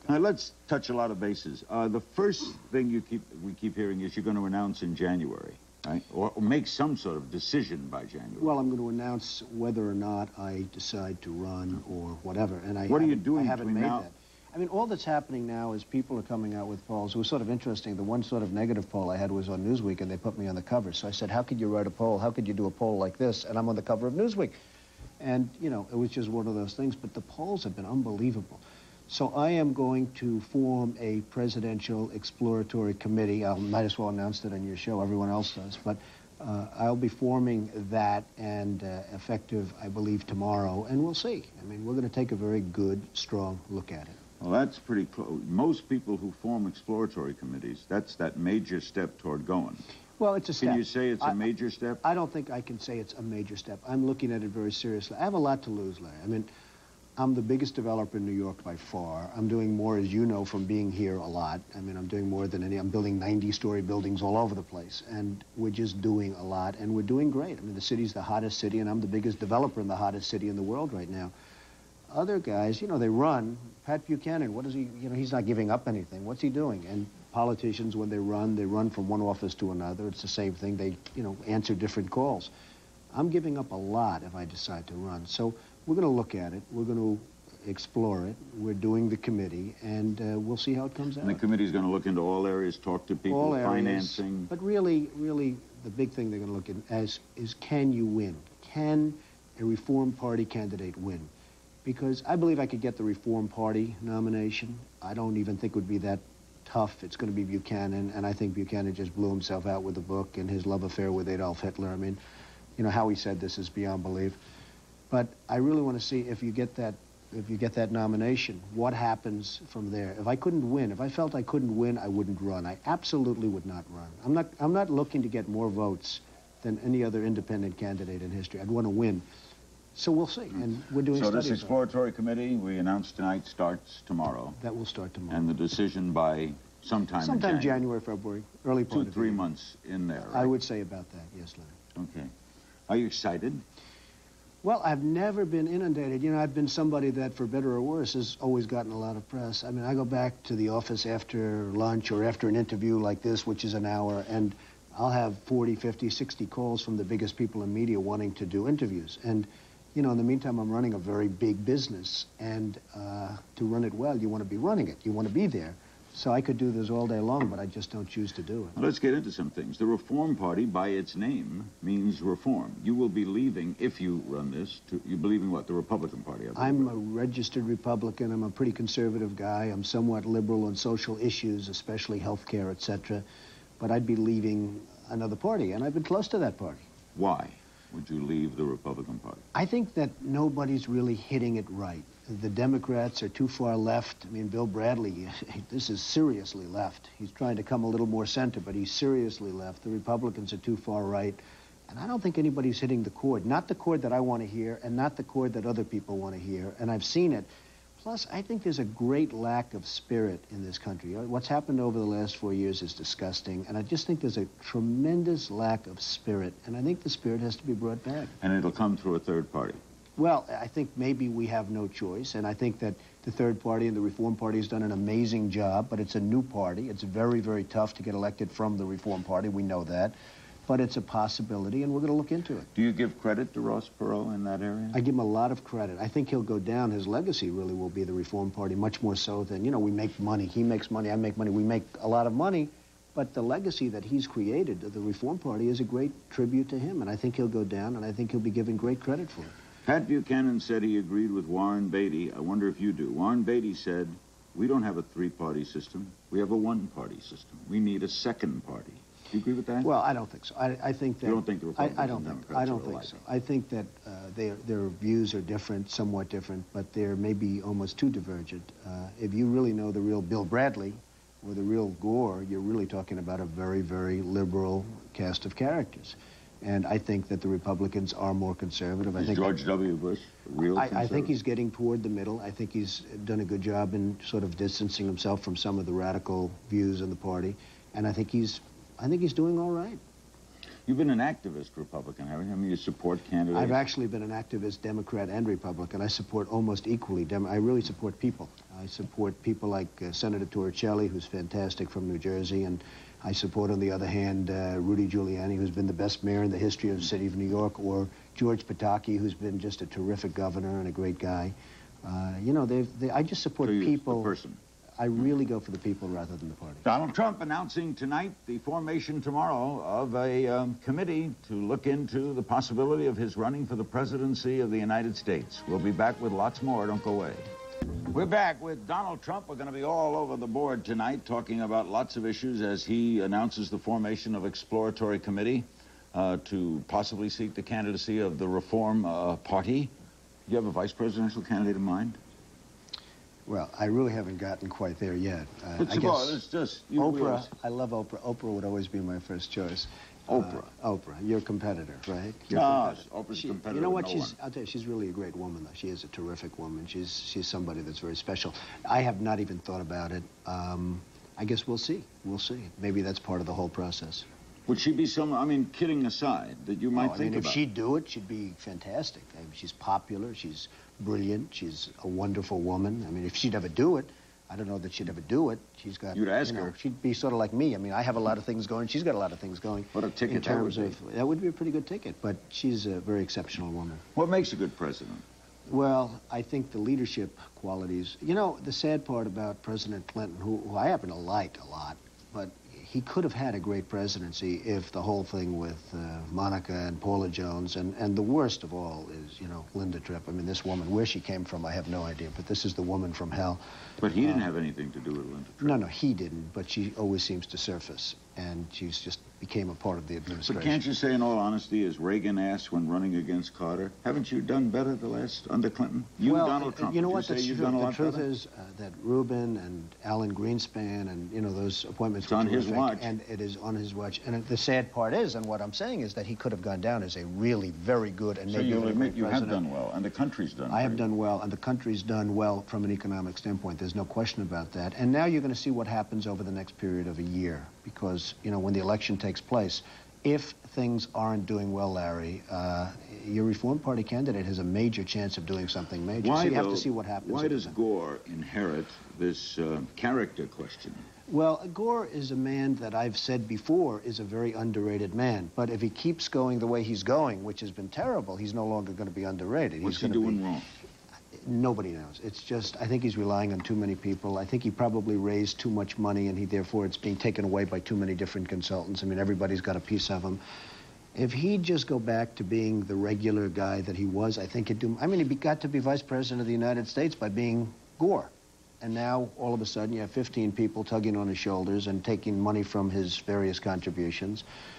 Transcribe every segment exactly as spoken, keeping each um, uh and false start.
Now, let's touch a lot of bases. Uh, the first thing you keep we keep hearing is you're going to announce in January, right? Or, or make some sort of decision by January. Well, I'm going to announce whether or not I decide to run or whatever. And I what are you doing I haven't made now? that. I mean, all that's happening now is people are coming out with polls. It was sort of interesting. The one sort of negative poll I had was on Newsweek, and they put me on the cover. So I said, how could you write a poll? How could you do a poll like this? And I'm on the cover of Newsweek. And, you know, it was just one of those things. But the polls have been unbelievable. So I am going to form a presidential exploratory committee. I might as well announce it on your show. Everyone else does. But uh, I'll be forming that, and uh, effective, I believe, tomorrow. And we'll see. I mean, we're going to take a very good, strong look at it. Well, that's pretty close. Most people who form exploratory committees, that's that major step toward going. Well, it's a step. Can you say it's a I, major step? I don't think I can say it's a major step. I'm looking at it very seriously. I have a lot to lose, Larry. I mean, I'm the biggest developer in New York by far. I'm doing more, as you know, from being here a lot. I mean, I'm doing more than any. I'm building ninety-story buildings all over the place, and we're just doing a lot, and we're doing great. I mean, the city's the hottest city, and I'm the biggest developer in the hottest city in the world right now. Other guys, you know, they run. Pat Buchanan, what is he, you know, he's not giving up anything. What's he doing? And politicians, when they run, they run from one office to another. It's the same thing. They, you know, answer different calls. I'm giving up a lot if I decide to run. So we're going to look at it. We're going to explore it. We're doing the committee, and uh, we'll see how it comes out. And the committee's going to look into all areas, talk to people, all areas, financing. But really, really, the big thing they're going to look at as is, can you win? Can a Reform Party candidate win? Because I believe I could get the Reform Party nomination. I don't even think it would be that tough. It's going to be Buchanan, and I think Buchanan just blew himself out with the book and his love affair with Adolf Hitler. I mean, you know, how he said this is beyond belief. But I really want to see if you get that, if you get that nomination, what happens from there. If I couldn't win, if I felt I couldn't win, I wouldn't run. I absolutely would not run. I'm not, I'm not looking to get more votes than any other independent candidate in history. I'd want to win. So we'll see, and we're doing So studies this exploratory committee, we announced tonight, starts tomorrow. that will start tomorrow. And the decision by sometime Sometime in January. January, February, early part Two, of three the year. months in there, I right? would say about that, yes, Larry. Okay. Are you excited? Well, I've never been inundated. You know, I've been somebody that, for better or worse, has always gotten a lot of press. I mean, I go back to the office after lunch or after an interview like this, which is an hour, and I'll have forty, fifty, sixty calls from the biggest people in media wanting to do interviews. And you know, in the meantime, I'm running a very big business, and uh, to run it well, you want to be running it. You want to be there. So I could do this all day long, but I just don't choose to do it. Well, let's get into some things. The Reform Party, by its name, means reform. You will be leaving, if you run this, to, you believe in what? The Republican Party? I'm a registered Republican. I'm a pretty conservative guy. I'm somewhat liberal on social issues, especially health care, et cetera. But I'd be leaving another party, and I've been close to that party. Why would you leave the Republican Party? I think that nobody's really hitting it right. The Democrats are too far left. I mean, Bill Bradley, this is seriously left. He's trying to come a little more center, but he's seriously left. The Republicans are too far right. And I don't think anybody's hitting the chord. Not the chord that I want to hear, and not the chord that other people want to hear. And I've seen it. Plus, I think there's a great lack of spirit in this country. What's happened over the last four years is disgusting, and I just think there's a tremendous lack of spirit, and I think the spirit has to be brought back. And it'll come through a third party. Well, I think maybe we have no choice, and I think that the third party and the Reform Party has done an amazing job, but it's a new party. It's very, very tough to get elected from the Reform Party. We know that. But it's a possibility, and we're going to look into it. Do you give credit to Ross Perot in that area? I give him a lot of credit. I think he'll go down. His legacy really will be the Reform Party, much more so than, you know, we make money. He makes money, I make money. We make a lot of money, but the legacy that he's created, the Reform Party, is a great tribute to him, and I think he'll go down, and I think he'll be given great credit for it. Pat Buchanan said he agreed with Warren Beatty. I wonder if you do. Warren Beatty said, we don't have a three-party system. We have a one-party system. We need a second party. Do you agree with that? Well, I don't think so. I, I think that... You don't think the Republicans I, I don't and think, Democrats I don't are think alike? so. I think that uh, their, their views are different, somewhat different, but they're maybe almost too divergent. Uh, if you really know the real Bill Bradley or the real Gore, you're really talking about a very, very liberal cast of characters. And I think that the Republicans are more conservative. Is I think George W. Bush a real I, conservative? I think he's getting toward the middle. I think he's done a good job in sort of distancing himself from some of the radical views in the party. And I think he's, I think he's doing all right. You've been an activist Republican, haven't you? I mean, you support candidates. I've actually been an activist Democrat and Republican. I support almost equally. Dem I really support people. I support people like uh, Senator Torricelli, who's fantastic from New Jersey, and I support, on the other hand, uh, Rudy Giuliani, who's been the best mayor in the history of the city of New York, or George Pataki, who's been just a terrific governor and a great guy. Uh, you know, they've, they, I just support so people. The person. I really go for the people rather than the party. Donald Trump announcing tonight the formation tomorrow of a um, committee to look into the possibility of his running for the presidency of the United States. We'll be back with lots more. Don't go away. We're back with Donald Trump. We're going to be all over the board tonight talking about lots of issues as he announces the formation of exploratory committee uh, to possibly seek the candidacy of the Reform uh, Party. Do you have a vice presidential candidate in mind? Well, I really haven't gotten quite there yet. Uh, It's I guess it's just you Oprah. realize- I love Oprah. Oprah would always be my first choice. Oprah. Uh, Oprah, your competitor, right? Your No, competitor. Oprah's She- competitor You know with what? no she's. one. I'll tell you, she's really a great woman. Though she is a terrific woman. She's she's somebody that's very special. I have not even thought about it. Um, I guess we'll see. We'll see. Maybe that's part of the whole process. Would she be some, I mean, kidding aside, that you might Oh, I think mean, if about? she'd do it, she'd be fantastic. I mean, she's popular. She's brilliant. She's a wonderful woman. I mean, if she'd ever do it, I don't know that she'd ever do it. She's got. You'd ask you know, her. She'd be sort of like me. I mean, I have a lot of things going. She's got a lot of things going. What a ticket in that would terms be. of that would be a pretty good ticket. But she's a very exceptional woman. What makes a good president? Well, I think the leadership qualities. You know, the sad part about President Clinton, who, who I happen to like a lot, but he could have had a great presidency if the whole thing with uh, Monica and Paula Jones, and, and the worst of all is, you know, Linda Tripp. I mean, this woman, where she came from, I have no idea, but this is the woman from hell. But he didn't Uh, have anything to do with Linda Tripp. No, no, he didn't, but she always seems to surface, and she's just became a part of the administration. But can't you say, in all honesty, as Reagan asked when running against Carter, haven't you done better the last, under Clinton? You, well, Donald Trump, you know would what, you say that's you've true. done a The lot truth better? is uh, that Rubin and Alan Greenspan and, you know, those appointments It's were on his terrific, watch. and it is on his watch. And the sad part is, and what I'm saying is that he could have gone down as a really very good and So maybe you'll even a admit great you have president. done well, and the country's done I have great. done well, and the country's done well from an economic standpoint. There's no question about that. And now you're going to see what happens over the next period of a year, because, you know, when the election takes place, if things aren't doing well, Larry, uh, your Reform Party candidate has a major chance of doing something major. Why, so you have though, to see what happens. Why over does time. Gore inherit this uh, character question? Well, Gore is a man that I've said before is a very underrated man. But if he keeps going the way he's going, which has been terrible, he's no longer going to be underrated. What's he's he gonna doing be, wrong? Nobody knows. It's just, I think he's relying on too many people. I think he probably raised too much money, and he therefore it's being taken away by too many different consultants. I mean, everybody's got a piece of him. If he'd just go back to being the regular guy that he was, I think he'd do. I mean, he got to be vice president of the United States by being Gore. And now, all of a sudden, you have fifteen people tugging on his shoulders and taking money from his various contributions.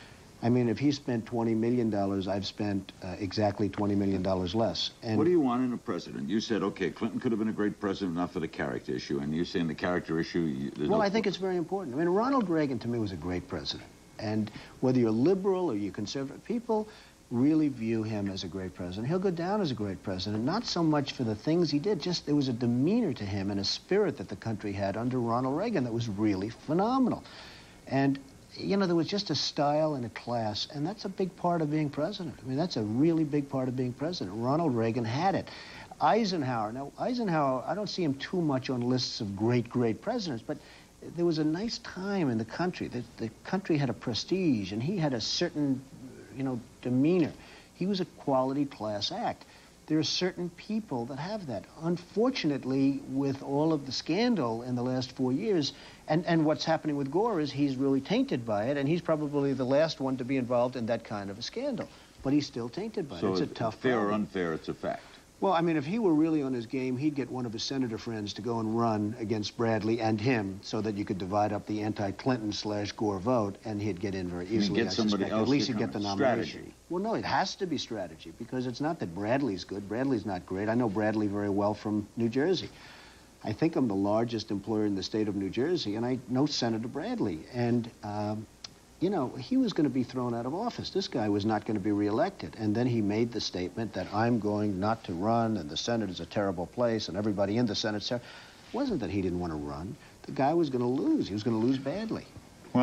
I mean, if he spent twenty million dollars, I've spent uh, exactly twenty million dollars less. And What do you want in a president? You said, okay, Clinton could have been a great president, not for the character issue, and you're saying the character issue... You, there's Well, no I think it's very important. I mean, Ronald Reagan, to me, was a great president. And whether you're liberal or you're conservative, people really view him as a great president. He'll go down as a great president, not so much for the things he did, just there was a demeanor to him and a spirit that the country had under Ronald Reagan that was really phenomenal. And, you know, there was just a style and a class, and that's a big part of being president. I mean, that's a really big part of being president. Ronald Reagan had it. Eisenhower, now, Eisenhower, I don't see him too much on lists of great, great presidents, but there was a nice time in the country. The, the country had a prestige, and he had a certain, you know, demeanor. He was a quality class act. There are certain people that have that. Unfortunately, with all of the scandal in the last four years, and, and what's happening with Gore is he's really tainted by it, and he's probably the last one to be involved in that kind of a scandal. But he's still tainted by So it. It's a tough fair problem. or unfair, it's a fact. Well, I mean, if he were really on his game, he'd get one of his senator friends to go and run against Bradley and him so that you could divide up the anti-Clinton slash Gore vote, and he'd get in very You easily, get I somebody suspect. else At least to he'd come get the in. nomination. Strategy. Well, no, it has to be strategy, because it's not that Bradley's good. Bradley's not great. I know Bradley very well from New Jersey. I think I'm the largest employer in the state of New Jersey, and I know Senator Bradley. And, um, you know, he was going to be thrown out of office. This guy was not going to be reelected. And then he made the statement that I'm going not to run, and the Senate is a terrible place, and everybody in the Senate's terrible. It wasn't that he didn't want to run. The guy was going to lose. He was going to lose badly. Well,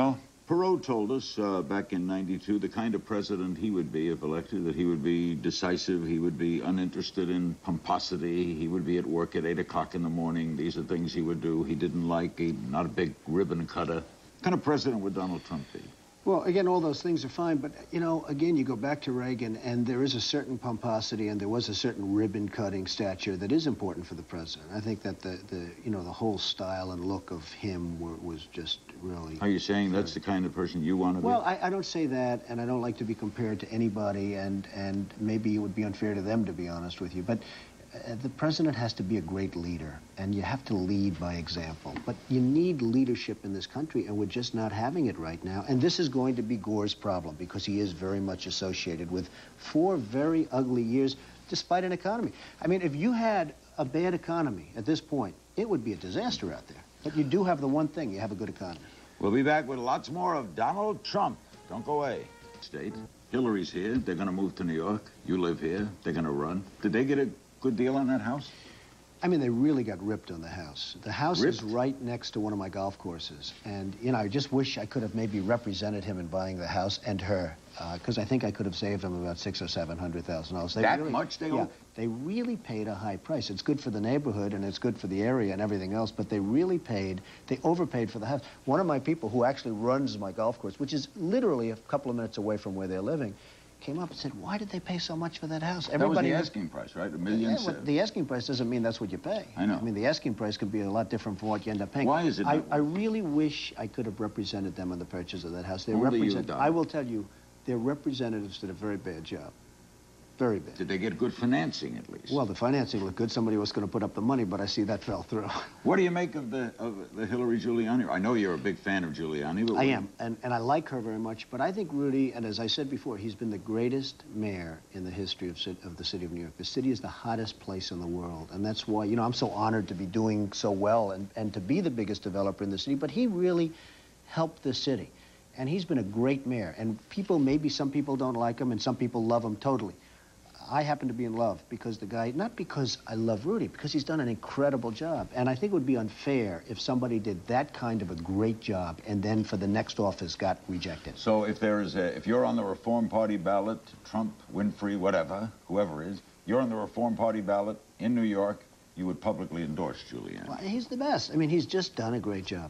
Perot told us uh, back in ninety-two the kind of president he would be if elected, that he would be decisive, he would be uninterested in pomposity, he would be at work at eight o'clock in the morning. These are things he would do. He didn't like, he, not a big ribbon cutter. What kind of president would Donald Trump be? Well, again, all those things are fine, but, you know, again, you go back to Reagan, and there is a certain pomposity and there was a certain ribbon-cutting stature that is important for the president. I think that the, the you know, the whole style and look of him were, was just really... Are you saying very... that's the kind of person you want to be? Well, I, I don't say that, and I don't like to be compared to anybody, and, and maybe it would be unfair to them, to be honest with you, but uh, the president has to be a great leader, and you have to lead by example. But you need leadership in this country, and we're just not having it right now. And this is going to be Gore's problem, because he is very much associated with four very ugly years, despite an economy. I mean, if you had a bad economy at this point, it would be a disaster out there. But you do have the one thing, you have a good economy. We'll be back with lots more of Donald Trump. Don't go away. State. Hillary's here. They're going to move to New York. You live here. They're going to run. Did they get a good deal on that house? I mean, they really got ripped on the house. The house ripped? is right next to one of my golf courses. And, you know, I just wish I could have maybe represented him in buying the house and her, because uh, I think I could have saved him about six or seven hundred thousand dollars. That really, much they yeah, owe? They really paid a high price. It's good for the neighborhood and it's good for the area and everything else, but they really paid, they overpaid for the house. One of my people who actually runs my golf course, which is literally a couple of minutes away from where they're living, came up and said, why did they pay so much for that house? Everybody that was the asking price, right? A million? Yeah, well, the asking price doesn't mean that's what you pay. I know. I mean, the asking price can be a lot different from what you end up paying. Why is it I, that way? I really wish I could have represented them on the purchase of that house. They Only represent, you, I will tell you, their representatives did a very bad job. Very bad. Did they get good financing, at least? Well, the financing looked good. Somebody was going to put up the money, but I see that fell through. What do you make of the of the Hillary Giuliani? I know you're a big fan of Giuliani. But I am, and, and I like her very much. But I think Rudy, and as I said before, he's been the greatest mayor in the history of, of the city of New York. The city is the hottest place in the world, and that's why, you know, I'm so honored to be doing so well and, and to be the biggest developer in the city. But he really helped the city, and he's been a great mayor. And people, maybe some people don't like him, and some people love him totally. I happen to be in love because the guy, not because I love Rudy, because he's done an incredible job. And I think it would be unfair if somebody did that kind of a great job and then for the next office got rejected. So if there is a, if you're on the Reform Party ballot, Trump, Winfrey, whatever, whoever is, you're on the Reform Party ballot in New York, you would publicly endorse Giuliani. Well, he's the best. I mean, he's just done a great job.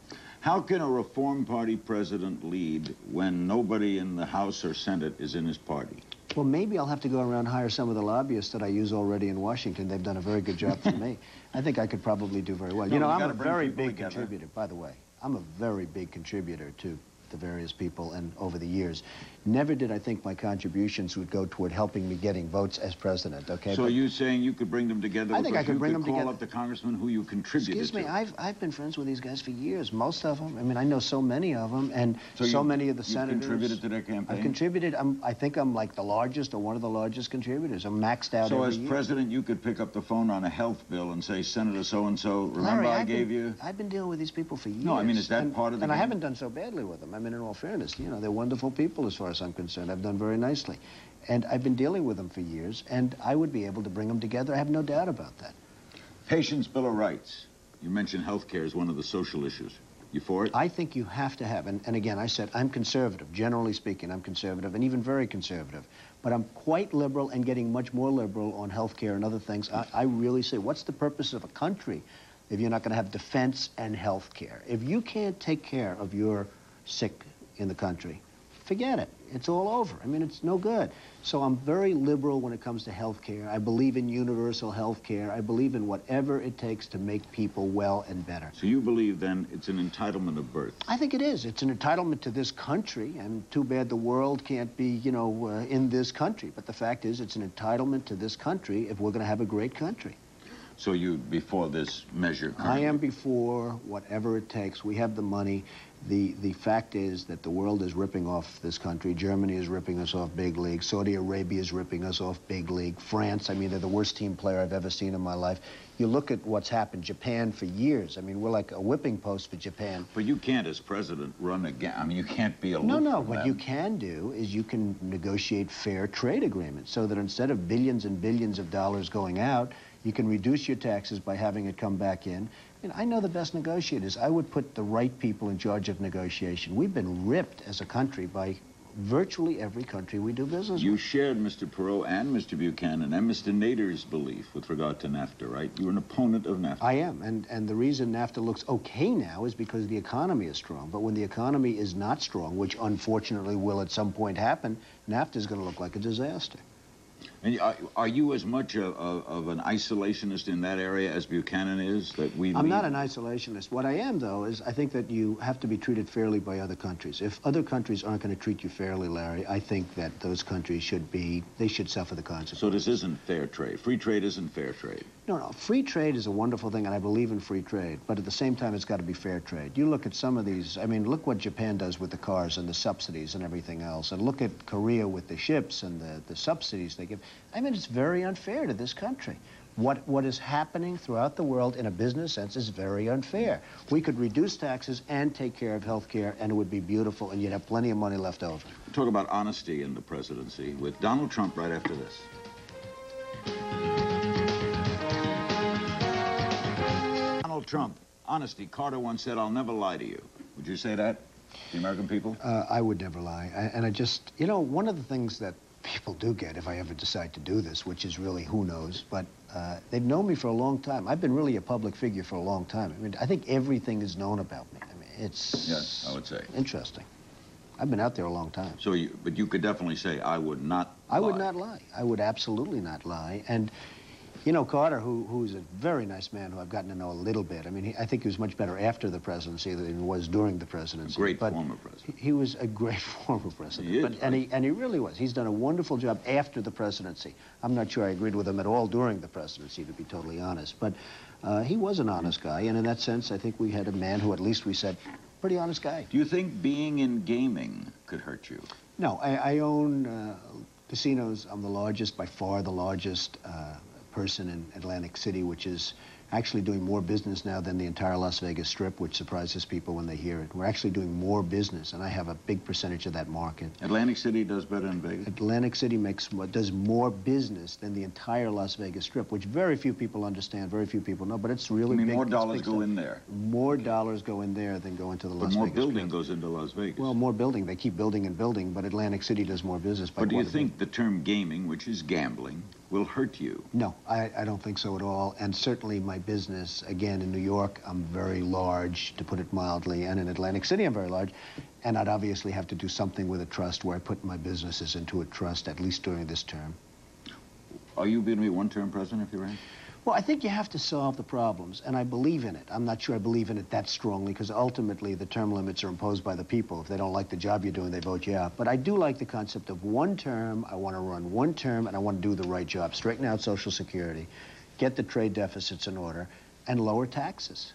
How can a Reform Party president lead when nobody in the House or Senate is in his party? Well, maybe I'll have to go around and hire some of the lobbyists that I use already in Washington. They've done a very good job for me. I think I could probably do very well. No, you know, you I'm a very big together. contributor, by the way. I'm a very big contributor to the various people and over the years. Never did I think my contributions would go toward helping me getting votes as president, okay? So but are you saying you could bring them together? I think I could bring them call together. up the congressman who you contributed Excuse me, to. I've, I've been friends with these guys for years, most of them. I mean, I know so many of them, and so, so you, many of the you senators. contributed to their campaign? I've contributed. I'm, I think I'm like the largest or one of the largest contributors. I'm maxed out So every as year. president, you could pick up the phone on a health bill and say, Senator so-and-so, remember Larry, I I've gave been, you... I've been dealing with these people for years. No, I mean, is that and, part of the And I game? haven't done so badly with them. I mean, in all fairness, you know, they're wonderful people as far as I'm concerned. I've done very nicely. And I've been dealing with them for years, and I would be able to bring them together. I have no doubt about that. Patients' Bill of Rights. You mentioned health care as one of the social issues. You for it? I think you have to have, and, and again, I said I'm conservative. Generally speaking, I'm conservative, and even very conservative. But I'm quite liberal and getting much more liberal on health care and other things. I, I really say, what's the purpose of a country if you're not going to have defense and health care? If you can't take care of your sick in the country, forget it. It's all over. I mean, it's no good. So I'm very liberal when it comes to health care. I believe in universal health care. I believe in whatever it takes to make people well and better. So you believe, then, it's an entitlement of birth? I think it is. It's an entitlement to this country, and too bad the world can't be, you know, uh, in this country. But the fact is, it's an entitlement to this country if we're going to have a great country. So you, before this measure currently? I am before whatever it takes. We have the money. The, the fact is that the world is ripping off this country. Germany is ripping us off big league. Saudi Arabia is ripping us off big league. France, I mean, they're the worst team player I've ever seen in my life. You look at what's happened. Japan for years. I mean, we're like a whipping post for Japan. But you can't, as president, run again. I mean, you can't be aloof No, no. from What them. you can do is you can negotiate fair trade agreements so that instead of billions and billions of dollars going out, you can reduce your taxes by having it come back in. You know, I know the best negotiators. I would put the right people in charge of negotiation. We've been ripped as a country by virtually every country we do business You with. shared Mister Perot and Mister Buchanan and Mister Nader's belief with regard to NAFTA, right? You're an opponent of NAFTA. I am, and, and the reason NAFTA looks okay now is because the economy is strong. But when the economy is not strong, which unfortunately will at some point happen, NAFTA is going to look like a disaster. And are, are you as much a, a, of an isolationist in that area as Buchanan is? That we I'm lead? not an isolationist. What I am, though, is I think that you have to be treated fairly by other countries. If other countries aren't going to treat you fairly, Larry, I think that those countries should be, they should suffer the consequences. So this isn't fair trade. Free trade isn't fair trade. No, no. Free trade is a wonderful thing, and I believe in free trade. But at the same time, it's got to be fair trade. You look at some of these, I mean, look what Japan does with the cars and the subsidies and everything else. And look at Korea with the ships and the, the subsidies they give. I mean, it's very unfair to this country. What, what is happening throughout the world in a business sense is very unfair. We could reduce taxes and take care of health care, and it would be beautiful, and you'd have plenty of money left over. Talk about honesty in the presidency with Donald Trump right after this. Donald Trump, honesty. Carter once said, "I'll never lie to you." Would you say that to the American people? Uh, I would never lie. I, and I just, you know, one of the things that people do get if I ever decide to do this, which is really who knows, but uh, they've known me for a long time. I've been really a public figure for a long time. I mean, I think everything is known about me. I mean, it's... Yes, I would say. Interesting. I've been out there a long time. So, you, but you could definitely say, I would not lie. I would not lie. I would absolutely not lie. And, you know, Carter, who, who's a very nice man who I've gotten to know a little bit. I mean, he, I think he was much better after the presidency than he was during the presidency. A great but former president. He, he was a great former president. He is, but, right? and, he, and he really was. He's done a wonderful job after the presidency. I'm not sure I agreed with him at all during the presidency, to be totally honest. But uh, he was an honest guy. And in that sense, I think we had a man who at least we said, pretty honest guy. Do you think being in gaming could hurt you? No, I, I own uh, casinos. I'm the largest, by far the largest uh, person in Atlantic City, which is actually doing more business now than the entire Las Vegas Strip, which surprises people when they hear it. We're actually doing more business, and I have a big percentage of that market. Atlantic City does better than Vegas? Atlantic City makes more, does more business than the entire Las Vegas Strip, which very few people understand, very few people know, but it's really I mean, big. more it's dollars big go stuff. in there. More dollars go in there than go into the But Las more Vegas building Strip. goes into Las Vegas. Well, more building. They keep building and building, but Atlantic City does more business. By But do you quite a think the term gaming, which is gambling, will hurt you? No, I, I don't think so at all. And certainly my business, again, in New York, I'm very large, to put it mildly, and in Atlantic City, I'm very large. And I'd obviously have to do something with a trust where I put my businesses into a trust, at least during this term. Are you going to be one-term president if you ran? Well, I think you have to solve the problems, and I believe in it. I'm not sure I believe in it that strongly, because ultimately the term limits are imposed by the people. If they don't like the job you're doing, they vote you out. But I do like the concept of one term. I want to run one term, and I want to do the right job. Straighten out Social Security, get the trade deficits in order, and lower taxes.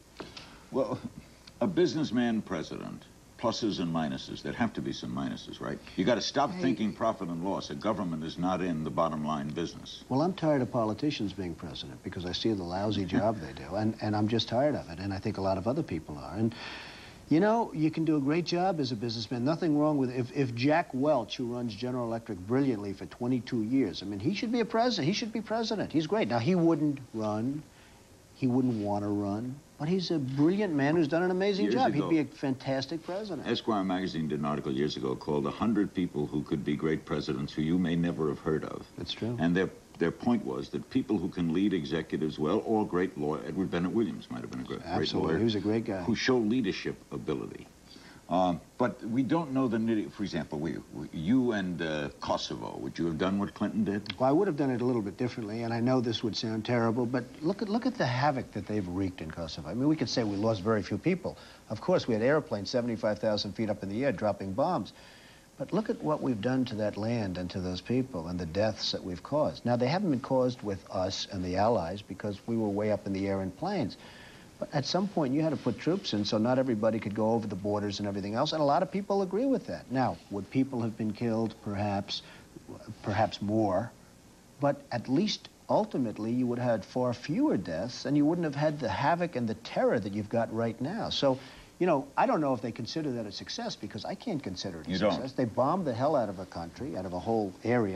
Well, a businessman president, pluses and minuses. There'd have to be some minuses, right? You got to stop Hey. thinking profit and loss. A government is not in the bottom line business. Well, I'm tired of politicians being president because I see the lousy job they do, and, and I'm just tired of it, and I think a lot of other people are. And, you know, you can do a great job as a businessman. Nothing wrong with if, if Jack Welch, who runs General Electric brilliantly for twenty-two years, I mean, he should be a president. He should be president. He's great. Now, he wouldn't run. He wouldn't want to run. But he's a brilliant man who's done an amazing Years job. ago, He'd be a fantastic president. Esquire magazine did an article years ago called one hundred people who could be great presidents who you may never have heard of. That's true. And their, their point was that people who can lead executives well, or great lawyer, Edward Bennett Williams might have been a great, great Absolutely. lawyer. He was a great guy. Who show leadership ability. Um, but we don't know the nitty. For example, we, we, you and uh, Kosovo, would you have done what Clinton did? Well, I would have done it a little bit differently, and I know this would sound terrible, but look at look at the havoc that they've wreaked in Kosovo. I mean, we could say we lost very few people. Of course, we had airplanes seventy-five thousand feet up in the air dropping bombs. But look at what we've done to that land and to those people and the deaths that we've caused. Now, they haven't been caused with us and the Allies because we were way up in the air in planes. But at some point, you had to put troops in so not everybody could go over the borders and everything else, and a lot of people agree with that. Now, would people have been killed? Perhaps, perhaps more. But at least, ultimately, you would have had far fewer deaths, and you wouldn't have had the havoc and the terror that you've got right now. So, you know, I don't know if they consider that a success, because I can't consider it a You success. don't. They bombed the hell out of a country, out of a whole area,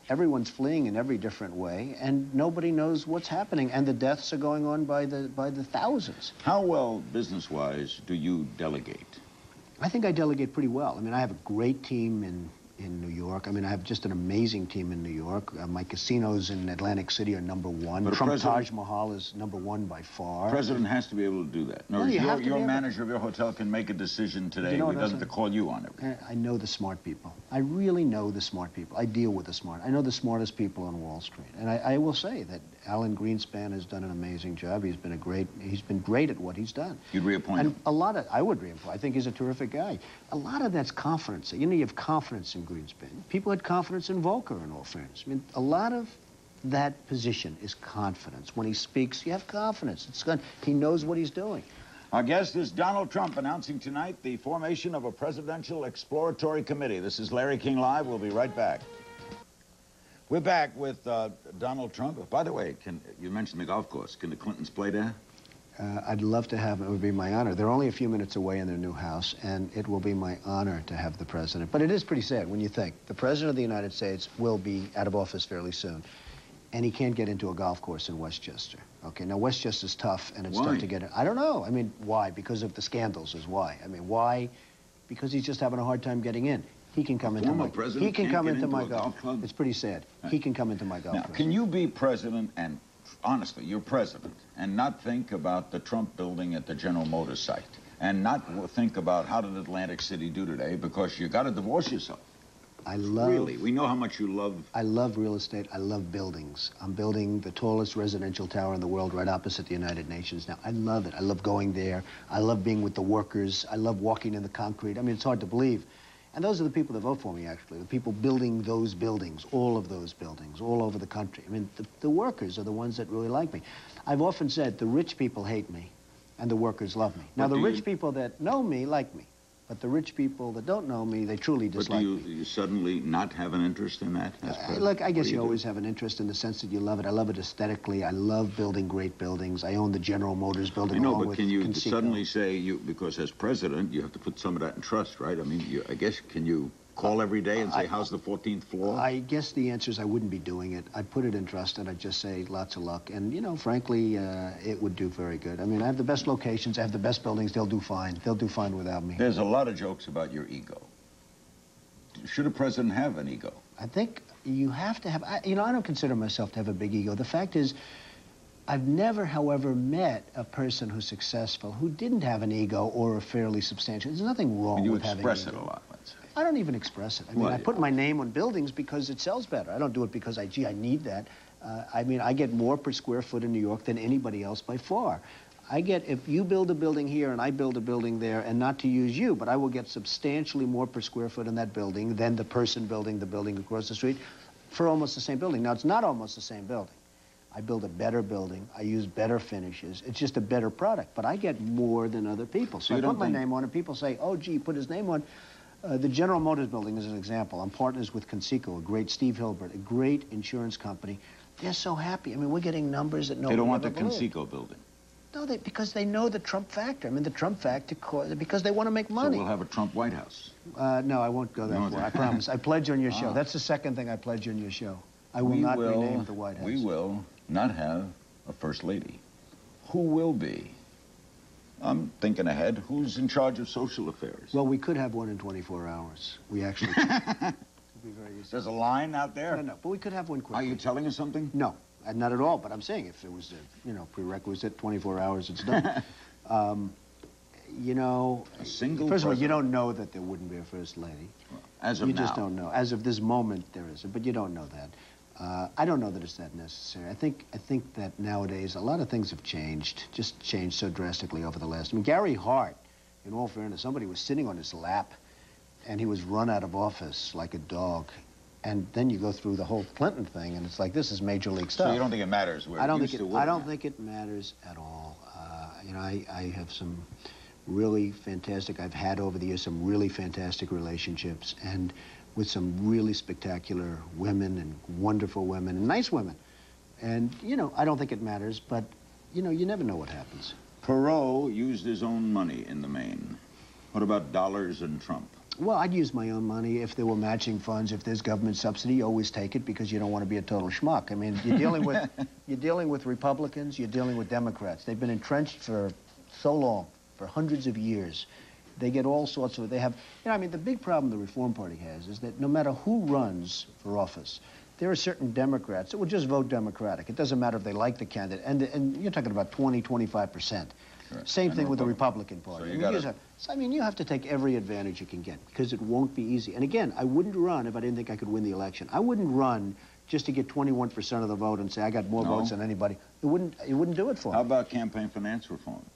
everyone's fleeing in every different way, and nobody knows what's happening, and the deaths are going on by the, by the thousands. How well, business-wise, do you delegate? I think I delegate pretty well. I mean, I have a great team in, in New York. I mean, I have just an amazing team in New York. Uh, my casinos in Atlantic City are number one. But Trump president, Taj Mahal is number one by far. The president has to be able to do that. No, well, you your, have to your be able manager of your hotel can make a decision today. You know he doesn't have to call you on it. I know the smart people. I really know the smart people. I deal with the smart. I know the smartest people on Wall Street. And I, I will say that Alan Greenspan has done an amazing job. He's been a great, he's been great at what he's done. You'd reappoint and him? A lot of, I would reappoint. I think he's a terrific guy. A lot of that's confidence. You know, you have confidence in Greenspan. People had confidence in Volcker, in all fairness. I mean, a lot of that position is confidence. When he speaks, you have confidence. It's good. He knows what he's doing. Our guest is Donald Trump, announcing tonight the formation of a presidential exploratory committee. This is Larry King Live. We'll be right back. We're back with uh, Donald Trump. By the way, can, you mentioned the golf course. Can the Clintons play there? Uh, I'd love to have, it would be my honor. They're only a few minutes away in their new house, and it will be my honor to have the president. But it is pretty sad when you think. The president of the United States will be out of office fairly soon, and he can't get into a golf course in Westchester. Okay, now Westchester's tough, and it's why? tough to get in. I don't know. I mean, why? Because of the scandals is why. I mean, why? Because he's just having a hard time getting in. He can come a into my president he can can't come get into, into my a golf. golf club? It's pretty sad. Right. He can come into my golf Now, club. can you be president and, honestly, you're president, and not think about the Trump building at the General Motors site, and not think about how did Atlantic City do today, because you got to divorce yourself? I love... Really? We know how much you love... I love real estate. I love buildings. I'm building the tallest residential tower in the world right opposite the United Nations now. I love it. I love going there. I love being with the workers. I love walking in the concrete. I mean, it's hard to believe. And those are the people that vote for me, actually, the people building those buildings, all of those buildings, all over the country. I mean, the, the workers are the ones that really like me. I've often said the rich people hate me, and the workers love me. Now, But the do rich you- people that know me like me, but the rich people that don't know me, they truly But dislike do you, me. you suddenly not have an interest in that? as Uh, president? look, I What guess do you do? always have an interest in the sense that you love it. I love it aesthetically. I love building great buildings. I own the General Motors building I know, along but with can you Conseco. suddenly say, you because as president, you have to put some of that in trust, right? I mean, you, I guess, can you call every day and say, I- how's the fourteenth floor? I guess the answer is I wouldn't be doing it. I'd put it in trust, and I'd just say lots of luck. And, you know, frankly, uh, it would do very good. I mean, I have the best locations. I have the best buildings. They'll do fine. They'll do fine without me. There's a lot of jokes about your ego. Should a president have an ego? I think you have to have, I, you know, I don't consider myself to have a big ego. The fact is, I've never, however, met a person who's successful who didn't have an ego or a fairly substantial. There's nothing wrong And you with having an express it ego. a lot, let's say. I don't even express it. I mean, Well, I put my name on buildings because it sells better. I don't do it because I, gee, I need that. Uh, I mean, I get more per square foot in New York than anybody else by far. I get, if you build a building here and I build a building there, and not to use you, but I will get substantially more per square foot in that building than the person building the building across the street for almost the same building. Now, it's not almost the same building. I build a better building. I use better finishes. It's just a better product, but I get more than other people. So you I don't put my think- name on it. People say, oh, gee, put his name on. Uh, the General Motors building is an example. I'm partners with Conseco, a great Steve Hilbert, a great insurance company. They're so happy. I mean, we're getting numbers that nobody They don't want the ever believed. Conseco building. No, they, because they know the Trump factor. I mean, the Trump factor, co- because they want to make So money. we'll have a Trump White House. Uh, no, I won't go that No, far. they- I promise. I pledge on your show. Ah. That's the second thing I pledge on your show. I will we not will, rename the White House. We will not have a first lady. Who will be? I'm thinking ahead. Who's in charge of social affairs? Well, we could have one in twenty-four hours. We actually could. It'd be very easy. There's a line out there. No, no, but we could have one Are quickly. you telling us something? No, uh, not at all. But I'm saying if it was a, you know, prerequisite, twenty-four hours, it's done. um, you know, A single first of all, you president. don't know that there wouldn't be a first lady. As of You now. just don't know. As of this moment, there isn't, but you don't know that. Uh, I don't know that it's that necessary. I think I think that nowadays a lot of things have changed, just changed so drastically over the last. I mean, Gary Hart, in all fairness, somebody was sitting on his lap, and he was run out of office like a dog. And then you go through the whole Clinton thing, and it's like this is major league stuff. So you don't think it matters where I don't it think used it. to would I don't matter? think it matters at all. Uh, you know, I, I have some really fantastic. I've had over the years some really fantastic relationships, and with some really spectacular women and wonderful women and nice women. And you know, I don't think it matters, but you know, you never know what happens. Perot used his own money in the main. What about dollars and Trump? Well, I'd use my own money if there were matching funds. If there's government subsidy, you always take it because you don't want to be a total schmuck. I mean, you're dealing with you're dealing with Republicans, you're dealing with Democrats. They've been entrenched for so long, for hundreds of years. They get all sorts of, they have, you know, I mean, the big problem the Reform Party has is that no matter who runs for office, there are certain Democrats that will just vote Democratic. It doesn't matter if they like the candidate. And, and you're talking about twenty, twenty-five percent. Sure. Same thing with the Republican Party. So you I, mean, gotta... have, I mean, you have to take every advantage you can get because it won't be easy. And again, I wouldn't run if I didn't think I could win the election. I wouldn't run just to get twenty-one percent of the vote and say I got more no. votes than anybody. It wouldn't, it wouldn't do it for How me. How about campaign finance reform?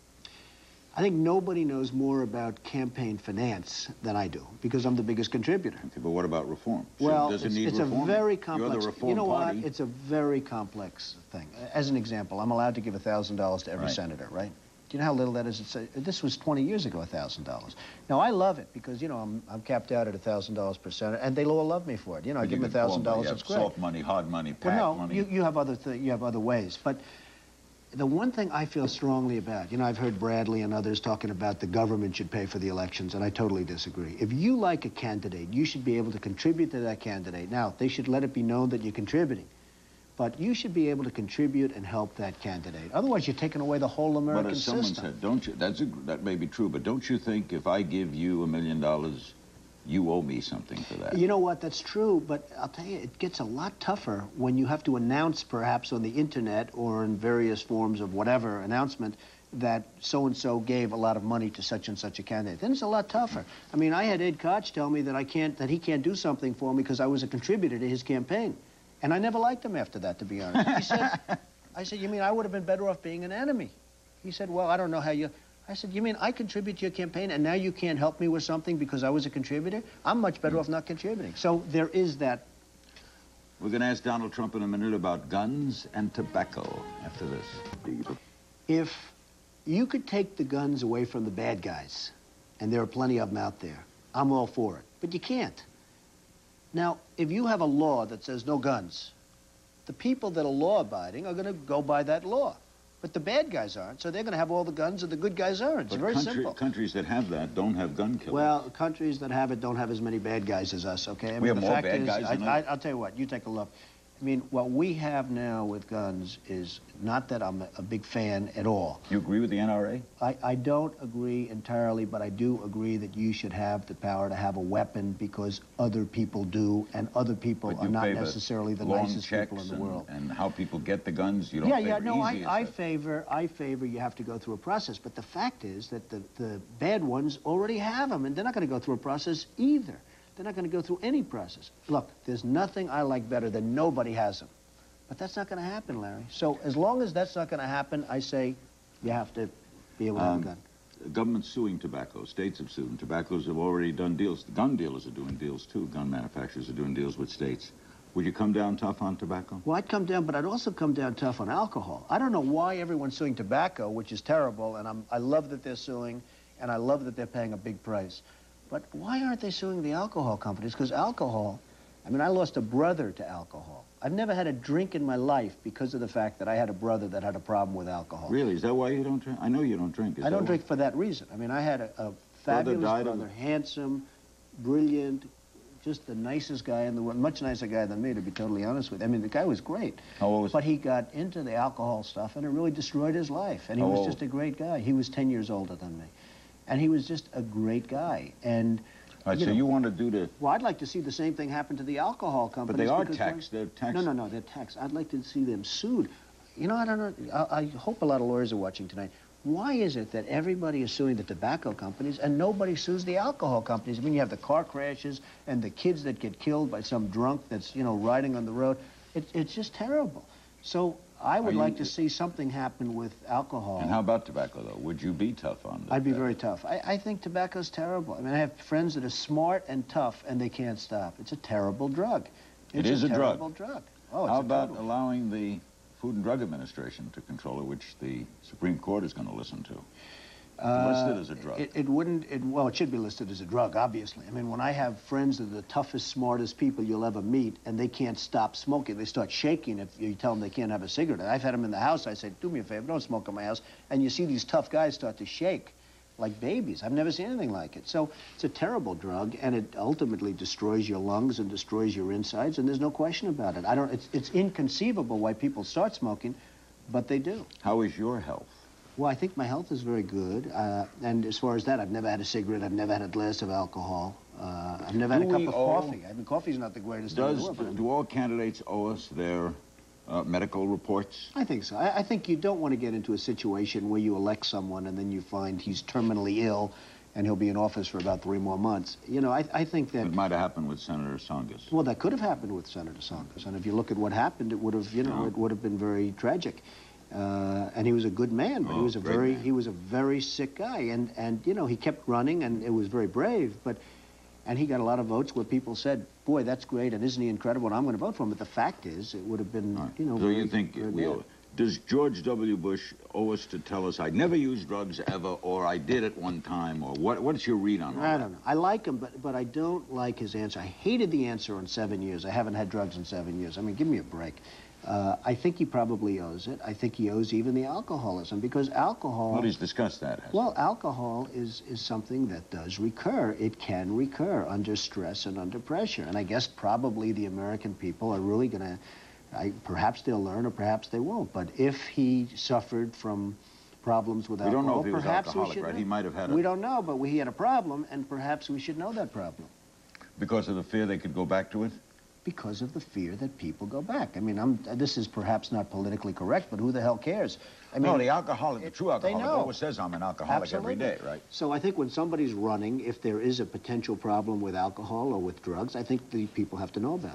I think nobody knows more about campaign finance than I do because I'm the biggest contributor. Okay, but what about reform? Well, Does it it's, need it's reform? a very complex. You're the reform you know party. what? It's a very complex thing. As an example, I'm allowed to give one thousand dollars to every right. senator, right? Do you know how little that is? It's a, this was twenty years ago, one thousand dollars. Now, I love it because, you know, I'm, I'm capped out at one thousand dollars per senator, and they all love me for it. You know, but I give them one thousand dollars, it's great. Soft money, hard money, PAC well, no, money. You, you, have other th you have other ways. But the one thing I feel strongly about, you know, I've heard Bradley and others talking about the government should pay for the elections, and I totally disagree. If you like a candidate, you should be able to contribute to that candidate. Now, they should let it be known that you're contributing. But you should be able to contribute and help that candidate. Otherwise, you're taking away the whole American but as someone system. said, don't you, that's a, that may be true, but don't you think if I give you a million dollars, you owe me something for that? You know what, that's true, but I'll tell you, it gets a lot tougher when you have to announce perhaps on the internet or in various forms of whatever announcement that so-and-so gave a lot of money to such and such a candidate. Then it's a lot tougher. I mean, I had Ed Koch tell me that I can't, that he can't do something for me because I was a contributor to his campaign. And I never liked him after that, to be honest. He said, I said, you mean I would have been better off being an enemy? He said, well, I don't know how you... I said, you mean I contribute to your campaign and now you can't help me with something because I was a contributor? I'm much better off not contributing. So there is that. We're going to ask Donald Trump in a minute about guns and tobacco after this. If you could take the guns away from the bad guys, and there are plenty of them out there, I'm all for it. But you can't. Now, if you have a law that says no guns, the people that are law-abiding are going to go by that law. But the bad guys aren't, so they're going to have all the guns and the good guys aren't. It's but very country, simple. Countries that have that don't have gun killers. Well, countries that have it don't have as many bad guys as us, okay? I we mean, have the more fact bad is, guys I, than I, I'll tell you what, you take a look. I mean, what we have now with guns is not that I'm a, a big fan at all. You agree with the N R A? I, I don't agree entirely, but I do agree that you should have the power to have a weapon because other people do, and other people But are you not favor necessarily the long nicest checks people in the and, world. And how people get the guns, you don't yeah, favor yeah, no, I, easy I stuff. favor, I favor you have to go through a process, but the fact is that the, the bad ones already have them, and they're not going to go through a process either. They're not going to go through any process. Look, there's nothing I like better than nobody has them. But that's not going to happen, Larry. So as long as that's not going to happen, I say you have to be able to have Um, a gun. Government suing tobacco. States have sued. Tobaccos have already done deals. The gun dealers are doing deals, too. Gun manufacturers are doing deals with states. Would you come down tough on tobacco? Well, I'd come down, but I'd also come down tough on alcohol. I don't know why everyone's suing tobacco, which is terrible, and I'm, I love that they're suing, and I love that they're paying a big price. But why aren't they suing the alcohol companies? Because alcohol, I mean, I lost a brother to alcohol. I've never had a drink in my life because of the fact that I had a brother that had a problem with alcohol. Really? Is that why you don't drink? I know you don't drink. Is I don't that drink why? for that reason. I mean, I had a, a fabulous died brother, of- handsome, brilliant, just the nicest guy in the world, much nicer guy than me, to be totally honest with you. I mean, the guy was great. How old was But he got into the alcohol stuff, and it really destroyed his life. And he How was old? just a great guy. He was ten years older than me. And he was just a great guy. And All right, you so know, you want to do the... well, I'd like to see the same thing happen to the alcohol companies. But they are because taxed. They're taxed. No, no, no, they're taxed. I'd like to see them sued. You know, I don't know. I, I hope a lot of lawyers are watching tonight. Why is it that everybody is suing the tobacco companies and nobody sues the alcohol companies? I mean, you have the car crashes and the kids that get killed by some drunk that's, you know, riding on the road. It, it's just terrible. So I would Are like you- to see something happen with alcohol. And how about tobacco, though? Would you be tough on that? I'd be very tough. I, I think tobacco's terrible. I mean, I have friends that are smart and tough, and they can't stop. It's a terrible drug. It It's is a drug. terrible drug. Oh, it's How a about total- allowing the Food and Drug Administration to control it, which the Supreme Court is going to listen to? Uh, listed as a drug. It, it wouldn't, it, well, it should be listed as a drug, obviously. I mean, when I have friends that are the toughest, smartest people you'll ever meet, and they can't stop smoking, they start shaking if you tell them they can't have a cigarette. I've had them in the house, I say, do me a favor, don't smoke in my house. And you see these tough guys start to shake. like babies. I've never seen anything like it. So it's a terrible drug, and it ultimately destroys your lungs and destroys your insides, and there's no question about it. I don't, it's, it's inconceivable why people start smoking, but they do. How is your health? Well, I think my health is very good, uh, and as far as that, I've never had a cigarette, I've never had a glass of alcohol, uh, I've never Do had a cup we of all- coffee. I mean, coffee's not the greatest thing in Does, the world, but do all candidates owe us their uh, medical reports? I think so. I, I think you don't want to get into a situation where you elect someone and then you find he's terminally ill and he'll be in office for about three more months. You know, I, I think that... It might have happened with Senator Tsongas. Well, that could have happened with Senator Tsongas, and if you look at what happened, it would have, you know, Yeah. it would have been very tragic. Uh, and he was a good man, but Oh, he was a great very, man. he was a very sick guy, and and you know, he kept running, and it was very brave, but, and he got a lot of votes where people said, boy, that's great, and isn't he incredible, and I'm going to vote for him. But the fact is, it would have been, All right. you know, So very- you think very we bad. owe, does George W. Bush owe us to tell us I never used drugs ever, or I did at one time, or what? What's your read on all I that? don't know. I like him, but but I don't like his answer. I hated the answer on seven years. I haven't had drugs in seven years. I mean, give me a break. Uh, I think he probably owes it. I think he owes even the alcoholism, because alcohol... Well, he's discussed that. hasn't he? Well, alcohol is, is something that does recur. It can recur under stress and under pressure. And I guess probably the American people are really going to... I, perhaps they'll learn or perhaps they won't. But if he suffered from problems with We don't alcohol, know if he was perhaps alcoholic, we should right? know. He might have had a- We don't know, but we, he had a problem, and perhaps we should know that problem. Because of the fear they could go back to it? Because of the fear that people go back. I mean, I'm, this is perhaps not politically correct, but who the hell cares? I mean, no, the alcoholic, the it- true they alcoholic know. always says I'm an alcoholic every day, Absolutely. right? So I think when somebody's running, if there is a potential problem with alcohol or with drugs, I think the people have to know about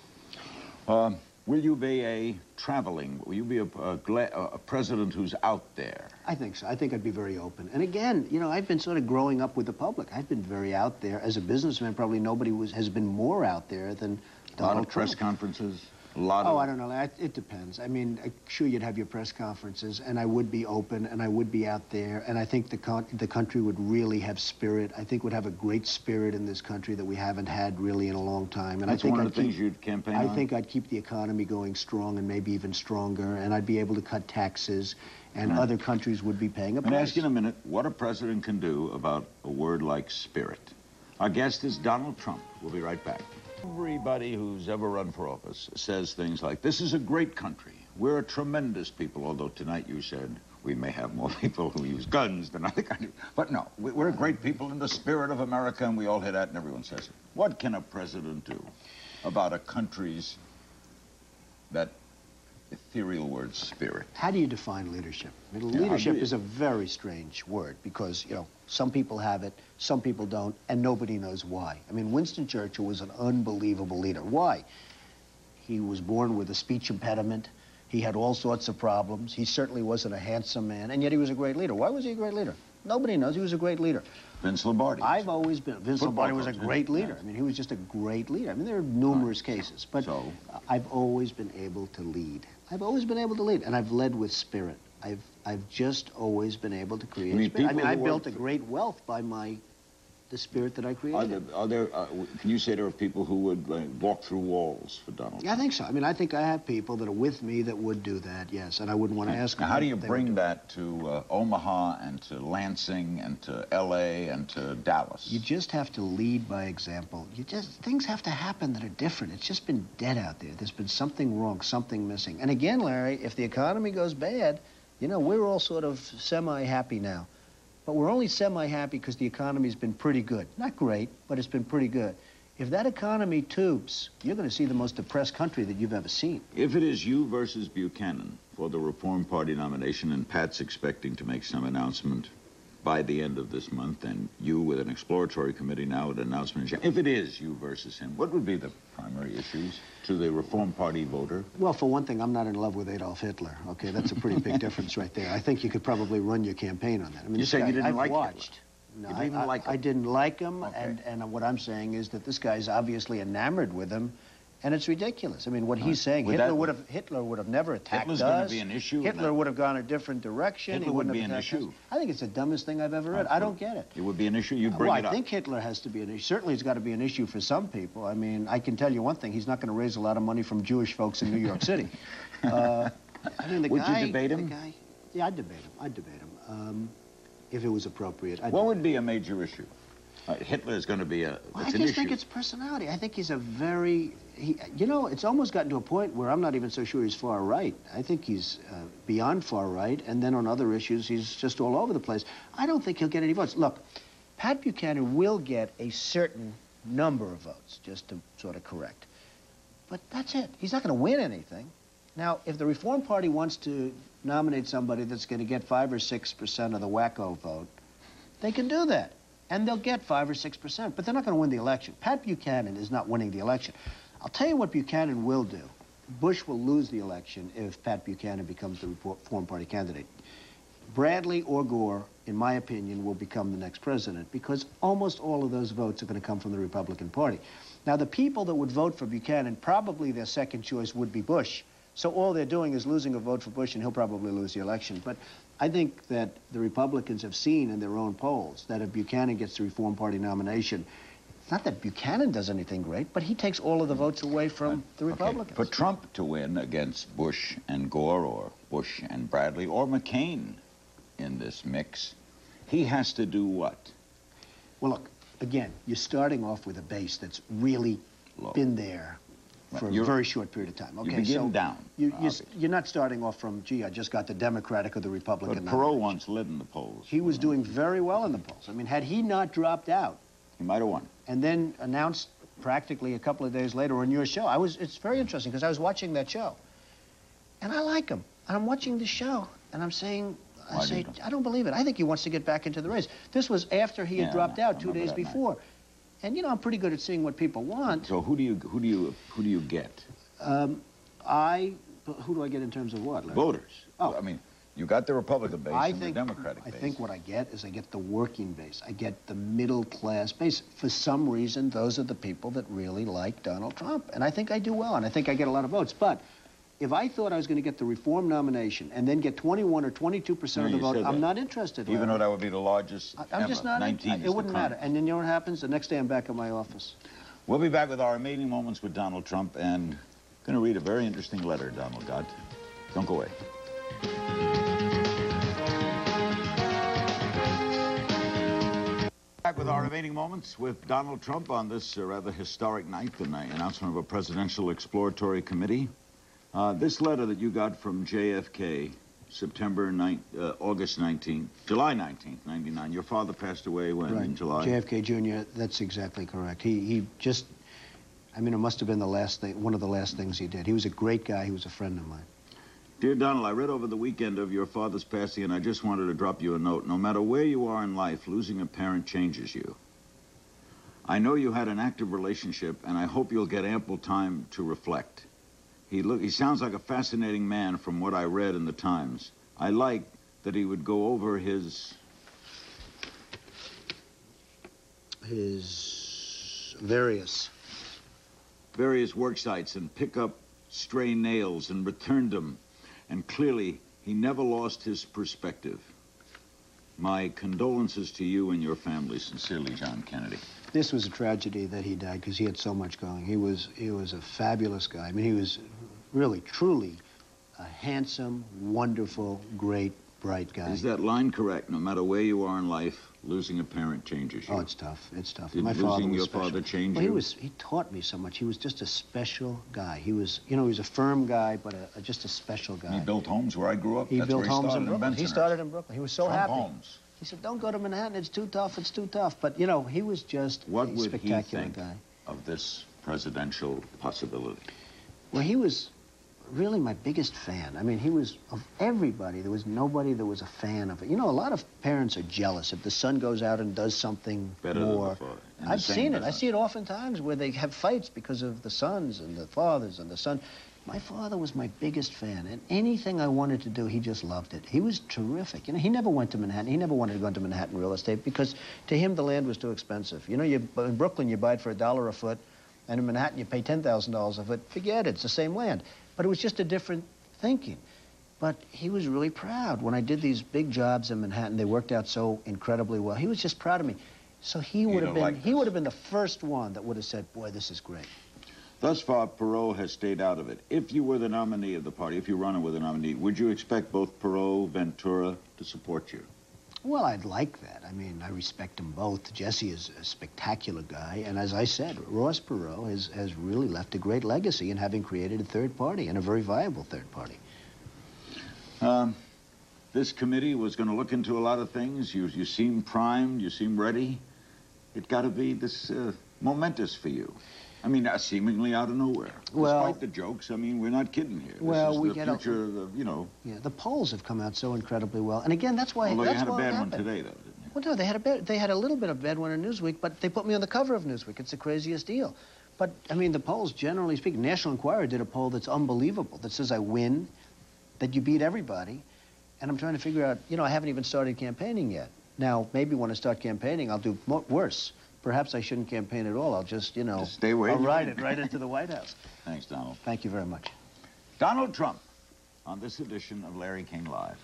it. Um, will you be a traveling, will you be a, a, gla- a president who's out there? I think so. I think I'd be very open. And again, you know, I've been sort of growing up with the public. I've been very out there. As a businessman, probably nobody was has been more out there than A lot Donald of press Trump. conferences? A lot Oh, of... I don't know. I- It depends. I mean, I- sure, you'd have your press conferences, and I would be open, and I would be out there, and I think the con the country would really have spirit. I think would have a great spirit in this country that we haven't had really in a long time. And That's I think one I'd of the things keep, you'd campaign I on? think I'd keep the economy going strong and maybe even stronger, and I'd be able to cut taxes, and Right. other countries would be paying a I'm going to price. ask you in a minute what a president can do about a word like spirit. Our guest is Donald Trump. We'll be right back. Everybody who's ever run for office says things like, this is a great country. We're a tremendous people, although tonight you said we may have more people who use guns than other countries. But no, we- we're great people in the spirit of America, and we all hear that, and everyone says it. What can a president do about a country's, that ethereal word, spirit? How do you define leadership? I mean, Yeah, how leadership do you- is a very strange word because, you know, some people have it, some people don't, and nobody knows why. I mean, Winston Churchill was an unbelievable leader. Why? He was born with a speech impediment. He had all sorts of problems. He certainly wasn't a handsome man, and yet he was a great leader. Why was he a great leader? Nobody knows. He was a great leader. Vince Lombardi. I've always been, Vince Football Lombardi was a coach, yeah. great leader. Yeah. I mean, he was just a great leader. I mean, there are numerous cases, but So? I've always been able to lead. I've always been able to lead, and I've led with spirit. I've, I've just always been able to create You mean spirit. I mean, people I who built a work- great wealth by my, the spirit that I Are created. there, are there uh, w- can you say there are people who would uh, walk through walls for Donald Yeah, I think so. I mean, I think I have people that are with me that would do that, yes, and I wouldn't want to ask Now, them. how do you if they would bring do it. that to uh, Omaha and to Lansing and to L A and to Dallas? You just have to lead by example. You just, things have to happen that are different. It's just been dead out there. There's been something wrong, something missing. And again, Larry, if the economy goes bad, you know, we're all sort of semi-happy now. But we're only semi-happy because the economy's been pretty good. Not great, but it's been pretty good. If that economy tubes, you're going to see the most depressed country that you've ever seen. If it is you versus Buchanan for the Reform Party nomination, and Pat's expecting to make some announcement by the end of this month, and you with an exploratory committee now with an announcement, if it is you versus him, what would be the primary issues to the Reform Party voter? Well, for one thing, I'm not in love with Adolf Hitler. Okay, that's a pretty big difference right there. I think you could probably run your campaign on that. I mean, You this say you guy, didn't I've like Hitler. watched. No, You I, didn't I- like him. I didn't like him, Okay. and, and what I'm saying is that this guy's obviously enamored with him, and it's ridiculous. I mean, what he's saying, Would Hitler that- would have Hitler would have never attacked Hitler's us. gonna be an issue in Hitler that- would have gone a different direction. Hitler he would wouldn't be have an attacked us. issue. I think it's the dumbest thing I've ever read. I don't get it. It would be an issue. You'd bring well, it I up. think Hitler has to be an issue. Certainly, it's got to be an issue for some people. I mean, I can tell you one thing: he's not going to raise a lot of money from Jewish folks in New York City. Uh, I mean, the Would you guy. debate him? The guy, yeah, I'd debate him. I'd debate him. Um, if it was appropriate. I'd What would be a major issue? Uh, Hitler is going to be a, Well, I it's an just issue. think it's personality. I think he's a very, he, you know, it's almost gotten to a point where I'm not even so sure he's far right. I think he's uh, beyond far right, and then on other issues, he's just all over the place. I don't think he'll get any votes. Look, Pat Buchanan will get a certain number of votes, just to sort of correct. But that's it. He's not going to win anything. Now, if the Reform Party wants to nominate somebody that's going to get five or six percent of the wacko vote, they can do that. And they'll get five or six percent, but they're not going to win the election. Pat Buchanan is not winning the election. I'll tell you what Buchanan will do. Bush will lose the election if Pat Buchanan becomes the Reform Party candidate. Bradley or Gore, in my opinion, will become the next president because almost all of those votes are going to come from the Republican Party. Now, the people that would vote for Buchanan, probably their second choice would be Bush. So all they're doing is losing a vote for Bush, and he'll probably lose the election. But I think that the Republicans have seen in their own polls that if Buchanan gets the Reform Party nomination, it's not that Buchanan does anything great, but he takes all of the votes away from the Republicans. Okay. For Trump to win against Bush and Gore, or Bush and Bradley, or McCain in this mix, he has to do what? Well, look, again, you're starting off with a base that's really Low. been there for You're, a very short period of time. Okay, you begin so down. You, you're, obviously. you're not starting off from, gee, I just got the Democratic or the Republican But Perot nomination. once led in the polls. He was doing very well in the polls. I mean, had he not dropped out He might have won. and then announced practically a couple of days later on your show, I was, it's very interesting because I was watching that show. And I like him. And I'm watching the show, and I'm saying, I Why do say, you don't? I don't believe it. I think he wants to get back into the race. This was after he had Yeah, dropped I out two remember days that night. before. And, you know, I'm pretty good at seeing what people want. So who do you who do you who do you get? Um, I, who do I get in terms of what, Larry? Voters. Oh. I mean, you got the Republican base I and think, the Democratic I base. think what I get is I get the working base. I get the middle class base. For some reason, those are the people that really like Donald Trump. And I think I do well, and I think I get a lot of votes. But if I thought I was going to get the Reform nomination and then get twenty-one or twenty-two percent No, of the you vote, said I'm that. not interested. Even Larry. though that would be the largest I- I'm ever. just not. nineteen It is wouldn't the matter. current. And then you know what happens? The next day I'm back in my office. We'll be back with our amazing moments with Donald Trump, and going to read a very interesting letter Donald got. Don't go away. Back with our remaining moments with Donald Trump on this uh, rather historic night, the ni- announcement of a presidential exploratory committee. Uh, this letter that you got from J F K, September ninth, uh, August nineteenth, July nineteenth, ninety-nine. Your father passed away when, in July? J F K Junior, that's exactly correct. He, he just, I mean, it must have been the last thing, one of the last things he did. He was a great guy. He was a friend of mine. Dear Donald, I read over the weekend of your father's passing, and I just wanted to drop you a note. No matter where you are in life, losing a parent changes you. I know you had an active relationship, and I hope you'll get ample time to reflect. He, look, he sounds like a fascinating man from what I read in the Times. I like that he would go over his... His various... various work sites and pick up stray nails and return them. And clearly, he never lost his perspective. My condolences to you and your family. Sincerely, John Kennedy. This was a tragedy that he died because he had so much going. He was, he was a fabulous guy. I mean, he was really, truly a handsome, wonderful, great, bright guy. Is that line correct? No matter where you are in life, losing a parent changes you. Oh, it's tough. It's tough. Did My father losing was your special. father change well, he you? was. He taught me so much. He was just a special guy. He was, you know, he was a firm guy, but a, a, just a special guy. He built homes where I grew up. He That's built where he homes started in Brooklyn. He Bensonhurst. started in Brooklyn. He was so Trump happy. Homes. He said, "Don't go to Manhattan. It's too tough. It's too tough." But you know, he was just What a would he spectacular think guy. of this presidential possibility? Well, he was really my biggest fan. I mean, he was, of everybody, there was nobody that was a fan of it. You know, a lot of parents are jealous if the son goes out and does something Better than more. the father. In the I've same seen it. I business. see it oftentimes where they have fights because of the sons and the fathers and the son. My father was my biggest fan, and anything I wanted to do, he just loved it. He was terrific. You know, he never went to Manhattan. He never wanted to go into Manhattan real estate because to him the land was too expensive. You know, you, in Brooklyn you buy it for a dollar a foot, and in Manhattan you pay ten thousand dollars a foot. Forget it, it's the same land. But it was just a different thinking. But he was really proud. When I did these big jobs in Manhattan, they worked out so incredibly well. He was just proud of me. So he would He'd have have been, liked he this. would have been the first one that would have said, boy, this is great. Thus far, Perot has stayed out of it. If you were the nominee of the party, if you run it with a nominee, would you expect both Perot, Ventura to support you? Well, I'd like that. I mean, I respect them both. Jesse is a spectacular guy, and as I said, Ross Perot has, has really left a great legacy in having created a third party, and a very viable third party. Um, this committee was going to look into a lot of things. You, you seem primed, you seem ready. It got to be this uh, momentous for you. I mean, uh, seemingly out of nowhere. Well, despite the jokes, I mean, we're not kidding here. Well, this is we the get future a, of the, you know. Yeah, the polls have come out so incredibly well, and again, that's why. Although that's you had a why bad it one happened. today, though, didn't you? Well, no, they had a bad, they had a little bit of bad one in Newsweek, but they put me on the cover of Newsweek. It's the craziest deal. But I mean, the polls, generally speaking, National Enquirer did a poll that's unbelievable. That says I win, that you beat everybody, and I'm trying to figure out. You know, I haven't even started campaigning yet. Now, maybe when I start campaigning, I'll do more, worse. Perhaps I shouldn't campaign at all. I'll just, you know, Just stay away. I'll ride it right into the White House. Thanks, Donald. Thank you very much. Donald Trump on this edition of Larry King Live.